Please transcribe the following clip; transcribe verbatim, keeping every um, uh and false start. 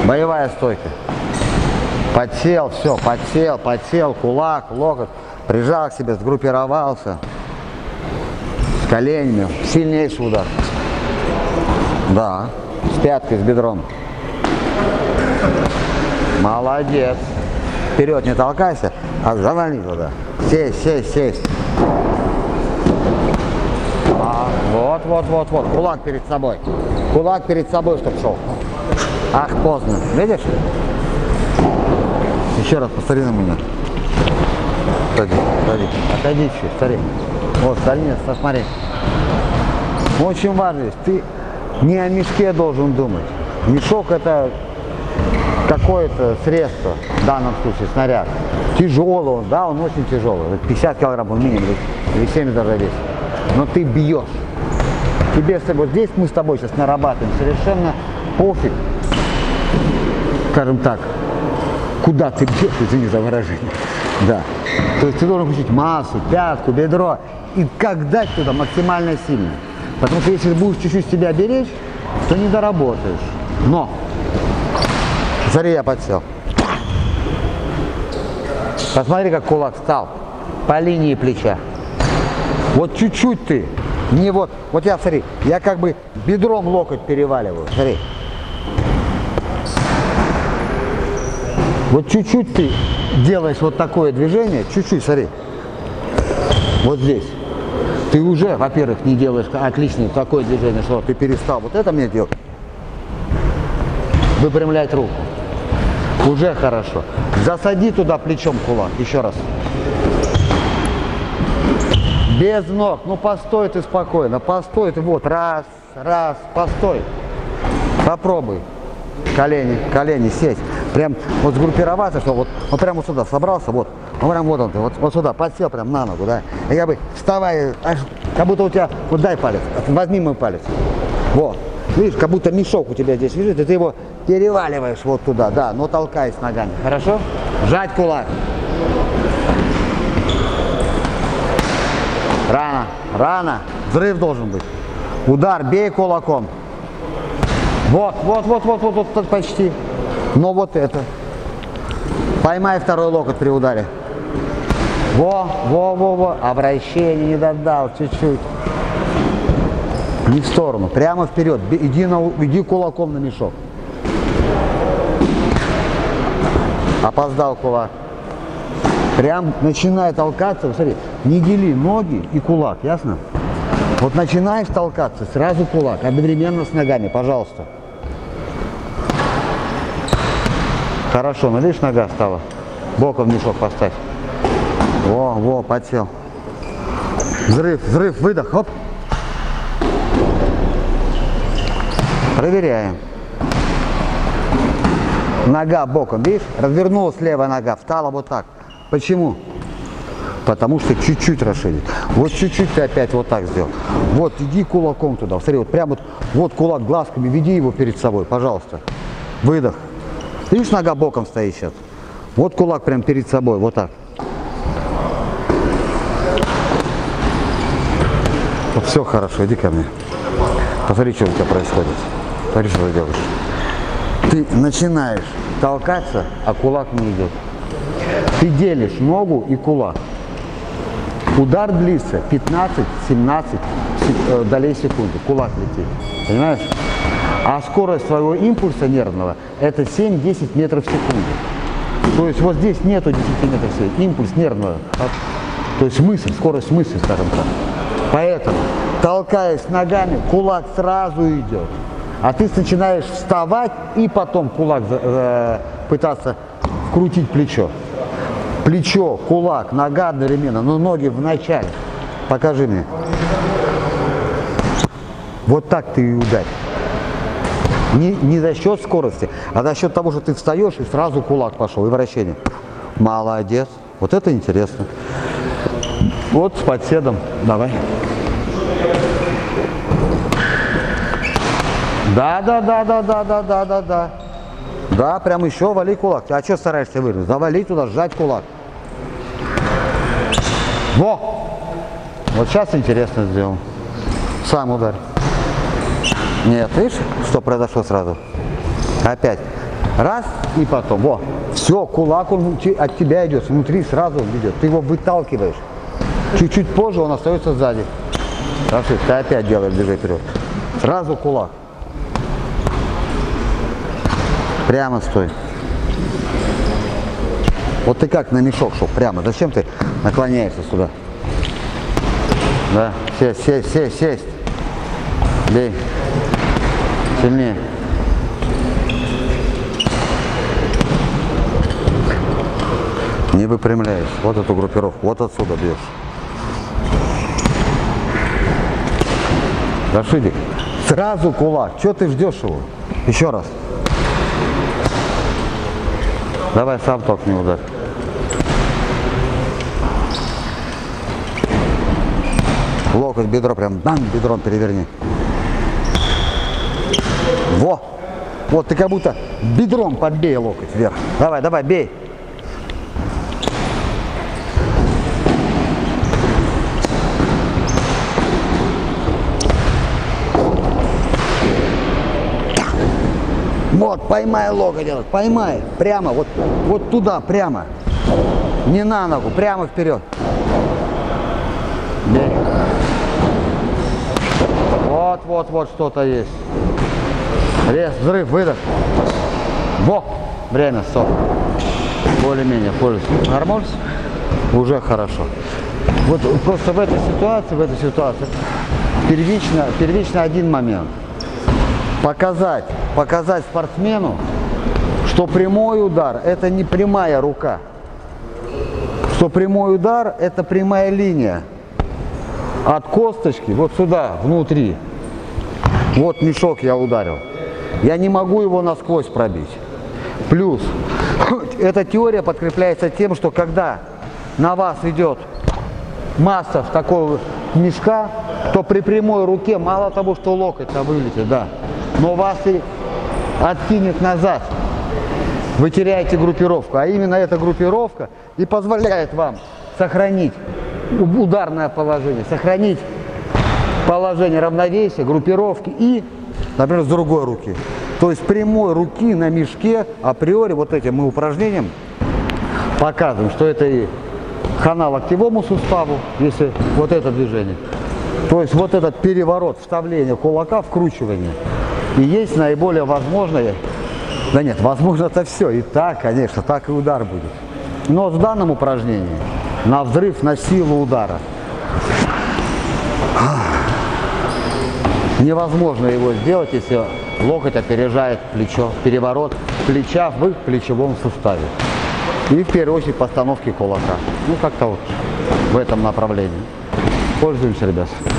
Боевая стойка. Подсел, все, подсел, подсел, кулак, локоть. Прижал к себе, сгруппировался. С коленями. Сильнейший удар. Да. С пяткой, с бедром. Молодец. Вперед не толкайся, а завали туда. Сесть, сесть, сесть. А, вот, вот, вот, вот. Кулак перед собой. Кулак перед собой, чтобы шел. Ах, поздно. Видишь? Еще раз посмотри на меня. Отойди, отойди. Отойди чуть, смотри. Вот, смотри, смотри. Очень важно, ты не о мешке должен думать. Мешок — это какое-то средство, в данном случае снаряд. Тяжелый он, да, он очень тяжелый. пятьдесят килограмм он минимум, или семьдесят даже весит. Но ты бьешь. Тебе с тобой, здесь мы с тобой сейчас нарабатываем совершенно пофиг, скажем так, куда ты бьешь, извини за выражение. Да. То есть ты должен включить массу, пятку, бедро и как дать туда максимально сильно. Потому что если будешь чуть-чуть себя беречь, то не доработаешь. Но, смотри, я подсел. Посмотри, как кулак встал по линии плеча. Вот чуть-чуть ты, не вот, вот я, смотри, я как бы бедром локоть переваливаю, смотри. Вот чуть-чуть ты делаешь вот такое движение, чуть-чуть, смотри, вот здесь. Ты уже, во-первых, не делаешь отличное такое движение, что ты перестал вот это мне делать. Выпрямлять руку. Уже хорошо. Засади туда плечом кулак, еще раз. Без ног, ну постой ты спокойно, постой ты, вот, раз, раз, постой. Попробуй. Колени, колени, сесть. Прям вот сгруппироваться, что вот, вот прям вот сюда собрался, вот, вот прям вот он ты, вот, вот сюда, подсел прям на ногу, да. И как бы вставай, аж, как будто у тебя, вот дай палец, возьми мой палец. Вот, видишь, как будто мешок у тебя здесь лежит, и ты его переваливаешь вот туда, да, но толкаясь ногами, хорошо? Сжать кулак. Рано, рано, взрыв должен быть. Удар, бей кулаком. Вот, вот, вот, вот, вот, вот, вот почти. Но вот это. Поймай второй локоть при ударе. Во, во, во, во. Обращение не додал, чуть-чуть. Не в сторону, прямо вперед. Иди, на, иди кулаком на мешок. Опоздал кулак. Прям начинай толкаться, смотри, не дели ноги и кулак, ясно? Вот начинаешь толкаться, сразу кулак, одновременно с ногами, пожалуйста. Хорошо, ну видишь, нога стала. Боком мешок поставь. Во, во, подсел. Взрыв, взрыв, выдох, хоп. Проверяем. Нога боком, видишь? Развернулась левая нога, встала вот так. Почему? Потому что чуть-чуть расширить. Вот чуть-чуть ты опять вот так сделал. Вот, иди кулаком туда. Смотри, вот прям вот, вот кулак глазками, веди его перед собой, пожалуйста. Выдох. Видишь, нога боком стоит сейчас. Вот кулак прям перед собой, вот так. Вот все хорошо, иди ко мне. Посмотри, что у тебя происходит. Смотри, что ты делаешь. Ты начинаешь толкаться, а кулак не идет. Ты делишь ногу и кулак. Удар длится пятнадцать-семнадцать долей секунды. Кулак летит. Понимаешь? А скорость своего импульса нервного это семь-десять метров в секунду. То есть вот здесь нету десяти метров в секунду. Импульс нервного. То есть мысль, скорость мысли, скажем так. Поэтому, толкаясь ногами, кулак сразу идет. А ты начинаешь вставать и потом кулак э, пытаться вкрутить плечо. Плечо, кулак, нога одновременно, но ноги в начале. Покажи мне. Вот так ты и ударь. Не, не за счет скорости, а за счет того, что ты встаешь и сразу кулак пошел, и вращение. Молодец. Вот это интересно. Вот с подседом. Давай. Да, да, да, да, да, да, да, да, да. Да, прям еще вали кулак. А что стараешься вырвать? Завали туда, сжать кулак. Во! Вот сейчас интересно сделал. Сам удар. Нет, видишь, что произошло сразу? Опять. Раз и потом. Во. Все, кулак он от тебя идет, внутри сразу идет. Ты его выталкиваешь. Чуть-чуть позже он остается сзади. Хорошо, ты опять делаешь движение вперед. Сразу кулак. Прямо стой. Вот ты как на мешок шел, прямо. Зачем ты наклоняешься сюда? Да, сесть, сесть, сесть, сесть. Бей. Сильнее. Не выпрямляешь. Вот эту группировку. Вот отсюда бьешь. Рашидик, сразу кулак. Чего ты ждешь его? Еще раз. Давай сам толкни удар. Локоть, бедро, прям бам, бедром переверни. Во! Вот ты как будто бедром подбей локоть вверх. Давай, давай, бей. Вот, поймай локоть, поймай, прямо, вот, вот туда, прямо. Не на ногу, прямо вперед. Бей. Вот, вот, вот что-то есть. Рез, взрыв, выдох. Во, время, стоп. Более-менее пользуюсь. Нормально? Уже хорошо. Вот просто в этой ситуации, в этой ситуации первично, первично один момент. Показать, показать спортсмену, что прямой удар – это не прямая рука. Что прямой удар – это прямая линия. От косточки вот сюда, внутри. Вот мешок я ударил. Я не могу его насквозь пробить. Плюс, эта теория подкрепляется тем, что когда на вас идет масса такого мешка, то при прямой руке мало того, что локоть-то вылетит, да, но вас и откинет назад. Вы теряете группировку, а именно эта группировка и позволяет вам сохранить ударное положение, сохранить положение равновесия, группировки и, например, с другой руки. То есть прямой руки на мешке априори вот этим мы упражнением показываем, что это и хана локтевому суставу, если вот это движение. То есть вот этот переворот, вставление кулака, вкручивание. И есть наиболее возможное, да нет, возможно это все, и так, конечно, так и удар будет. Но в данном упражнении на взрыв, на силу удара невозможно его сделать, если локоть опережает плечо, переворот плеча в плечевом суставе. И в первую очередь постановки кулака. Ну как-то вот в этом направлении. Пользуемся, ребят.